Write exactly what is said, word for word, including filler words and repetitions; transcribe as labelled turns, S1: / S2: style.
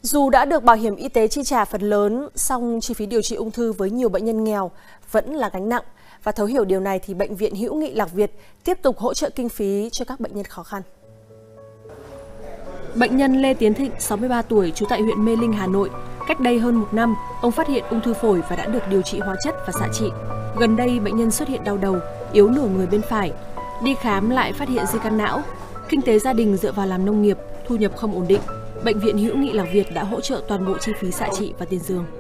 S1: Dù đã được bảo hiểm y tế chi trả phần lớn, song chi phí điều trị ung thư với nhiều bệnh nhân nghèo vẫn là gánh nặng. Và thấu hiểu điều này thì Bệnh viện Hữu nghị Lạc Việt tiếp tục hỗ trợ kinh phí cho các bệnh nhân khó khăn.
S2: Bệnh nhân Lê Tiến Thịnh, sáu mươi ba tuổi, trú tại huyện Mê Linh, Hà Nội. Cách đây hơn một năm, ông phát hiện ung thư phổi và đã được điều trị hóa chất và xạ trị. Gần đây, bệnh nhân xuất hiện đau đầu, yếu nửa người bên phải. Đi khám lại phát hiện di căn não. Kinh tế gia đình dựa vào làm nông nghiệp, thu nhập không ổn định. Bệnh viện Hữu nghị Lạc Việt đã hỗ trợ toàn bộ chi phí xạ trị và tiền giường.